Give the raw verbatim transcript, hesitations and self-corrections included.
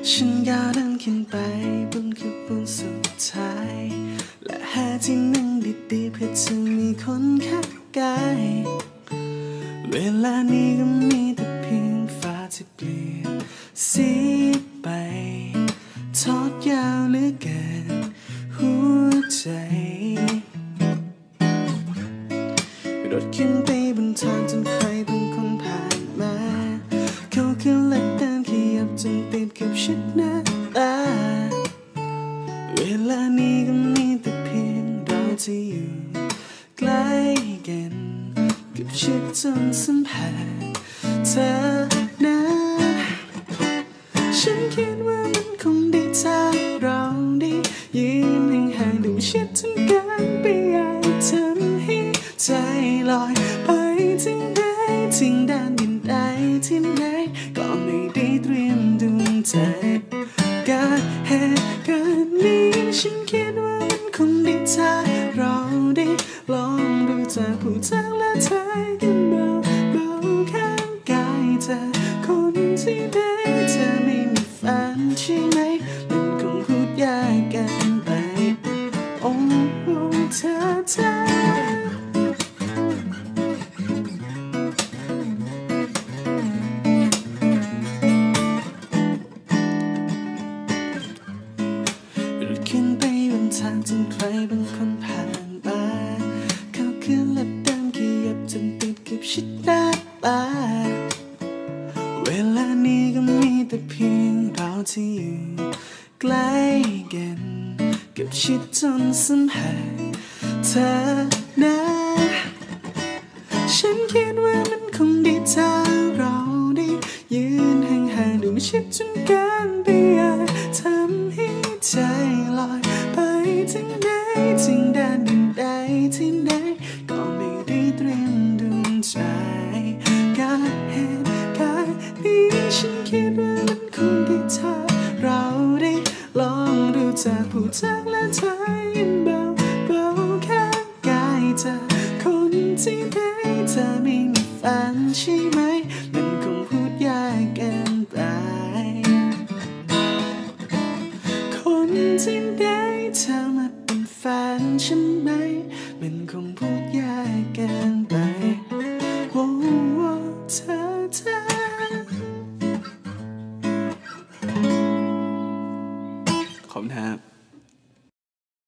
ฉันก้าวเดินขึ้นไปบนขบวนสุดท้ายและหาที่นั่งดีๆเพื่อจะมีคนข้างกายเวลานี้ก็มีแต่เพียงฟ้าที่เปลี่ยนสีไปทอดยาวเหลือเกินหัวใจรถขึ้นไปบนทางจนใครบางคนผ่านมาเขาคือเล็ดเดินขยับจนติดกับชิดหน้าตาเวลานี้ก็มีแต่เพียงเราที่อยู่ใกล้กันกับชิดจนสัมผัสเธอนะฉันคิดว่ามันคงดีถ้าเราได้ยืนห่างๆดูชิดจนกันไปอยากทำให้ใจลอยไปถึงไหนถึงแดนดินใดที่ไหนก็ไม่ได้เตรียมดวงใจการเหตุการณ์นี้ฉันคิดว่ามันคงดีถ้าเราได้ลองดูจากผู้ทางและเธอกันเบาเบาข้างกายเธอคนที่ไหนเธอไม่มีแฟนใช่ไหมมันคงพูดยากเกินไปโอ้เธอเธอขึ้นไปบนทางจนใครบางคนผ่านมาเขาคือเล็บเดินขยับจนติดกับชิดหน้าตาเวลานี้ก็มีแต่เพียงเราที่อยู่ใกล้กันกับชิดจนสัมผัสเธอนะฉันคิดว่ามันคงดีถ้าเราได้ยืนห่างๆดูชิดจนกันไปอยากทำให้ใจลอยไปถึงไหนถึงแดนดินใดที่ไหนก็ไม่ได้เตรียมดวงใจการเหตุการณ์นี้ฉันคิดว่ามันคงดีถ้าเราได้ลองดูจากผู้ทักและเธอยังเบาเบาข้างกายเธอคนที่ไหนเธอไม่มีแฟนใช่ไหมมันคงพูดยากเกินไปคนที่ไหนเธอมาเป็นแฟนฉันไหมมันคงพูดยากเกิน